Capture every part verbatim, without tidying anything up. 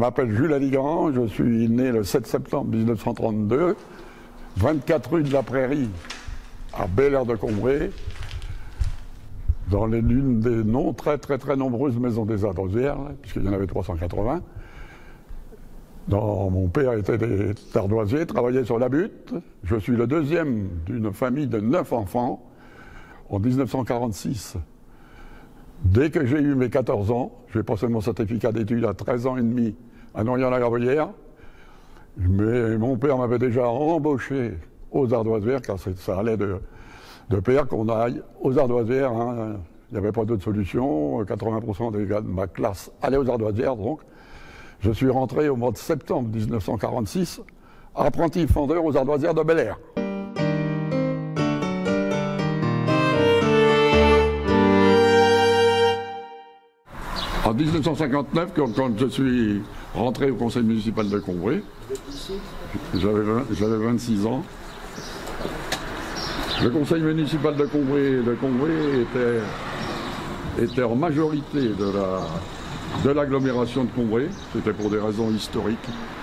m'appelle Jules Aligrand, je suis né le sept septembre mille neuf cent trente-deux, vingt-quatre rue de la Prairie, à Bel-Air-de-Combray, dans l'une des non très très très nombreuses maisons des Ardoisières, puisqu'il y en avait trois cent quatre-vingts. Dans, mon père était des ardoisiers, travaillait sur la butte. Je suis le deuxième d'une famille de neuf enfants en mille neuf cent quarante-six. Dès que j'ai eu mes quatorze ans, j'ai passé mon certificat d'études à treize ans et demi à Noyant-la-Gravelière. Mais mon père m'avait déjà embauché aux Ardoisières, car ça allait de, de pair qu'on aille aux Ardoisières. Hein. Il n'y avait pas d'autre solution. quatre-vingts pour cent des gars de ma classe allaient aux Ardoisières. Donc, je suis rentré au mois de septembre mille neuf cent quarante-six, apprenti fendeur aux Ardoisières de Bel-Air. En mille neuf cent cinquante-neuf, quand, quand je suis rentré au conseil municipal de Combray, j'avais vingt-six ans. Le conseil municipal de Combray, de Combray était, était en majorité de la, de l'agglomération de Combray. C'était pour des raisons historiques.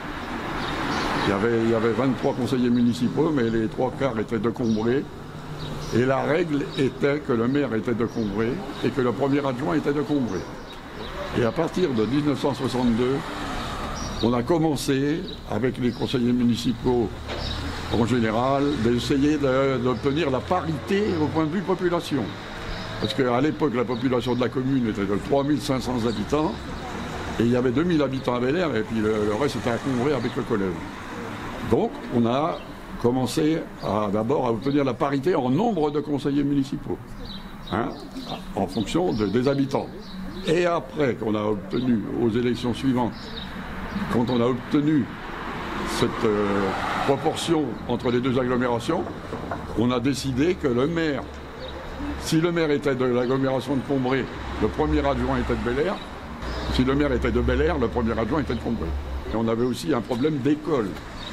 Il y, avait, il y avait vingt-trois conseillers municipaux, mais les trois quarts étaient de Combray. Et la règle était que le maire était de Combray et que le premier adjoint était de Combray. Et à partir de mille neuf cent soixante-deux, on a commencé, avec les conseillers municipaux en général, d'essayer d'obtenir la parité au point de vue population. Parce qu'à l'époque, la population de la commune était de trois mille cinq cents habitants, et il y avait deux mille habitants à Bel-Air, et puis le, le reste était à Combray avec le collège. Donc, on a commencé d'abord à obtenir la parité en nombre de conseillers municipaux, hein, en fonction de, des habitants. Et après qu'on a obtenu, aux élections suivantes, quand on a obtenu cette euh, proportion entre les deux agglomérations, on a décidé que le maire, si le maire était de l'agglomération de Combray, le premier adjoint était de Bel-Air. Si le maire était de Bel-Air, le premier adjoint était de Combray. Et on avait aussi un problème d'école.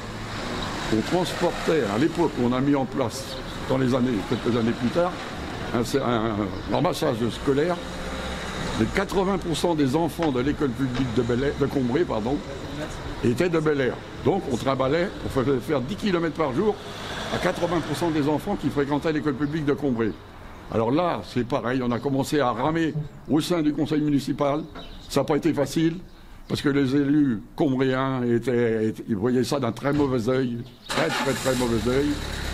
On transportait, à l'époque, on a mis en place, dans les années, quelques années plus tard, un, un, un ramassage scolaire. Les quatre-vingts pour cent des enfants de l'école publique de, Bel-Air, de Combray pardon, étaient de Bel-Air. Donc on trimballait, on faisait faire dix kilomètres par jour à quatre-vingts pour cent des enfants qui fréquentaient l'école publique de Combray. Alors là, c'est pareil, on a commencé à ramer au sein du conseil municipal. Ça n'a pas été facile, parce que les élus combrayenens étaient, étaient, ils voyaient ça d'un très mauvais œil, très très très mauvais œil.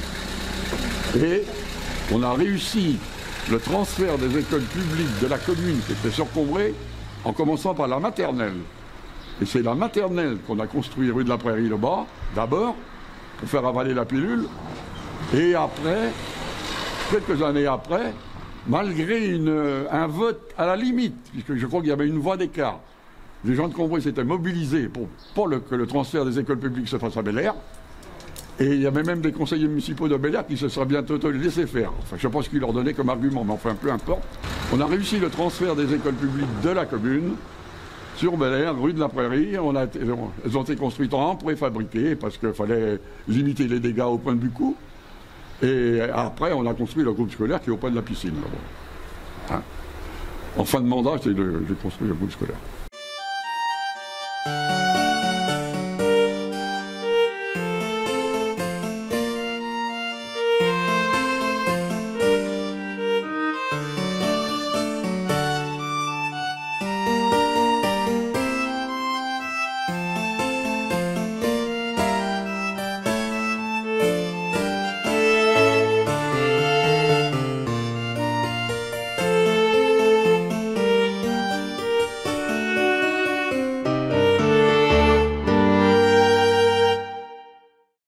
Et on a réussi le transfert des écoles publiques de la commune qui était sur Combray, en commençant par la maternelle. Et c'est la maternelle qu'on a construit rue de la Prairie le bas, d'abord, pour faire avaler la pilule. Et après, quelques années après, malgré une, un vote à la limite, puisque je crois qu'il y avait une voix d'écart, les gens de Combray s'étaient mobilisés pour, pour le, que le transfert des écoles publiques se fasse à Bel-Air. Et il y avait même des conseillers municipaux de Bel-Air qui se seraient bientôt laissés faire. Enfin, je ne sais pas ce qu'ils leur donnaient comme argument, mais enfin, peu importe. On a réussi le transfert des écoles publiques de la commune sur Bel-Air, rue de la Prairie. On a été, elles ont été construites en préfabriquées parce qu'il fallait limiter les dégâts au point de vue coût. Et après, on a construit le groupe scolaire qui est au point de la piscine. Hein. En fin de mandat, j'ai construit le groupe scolaire.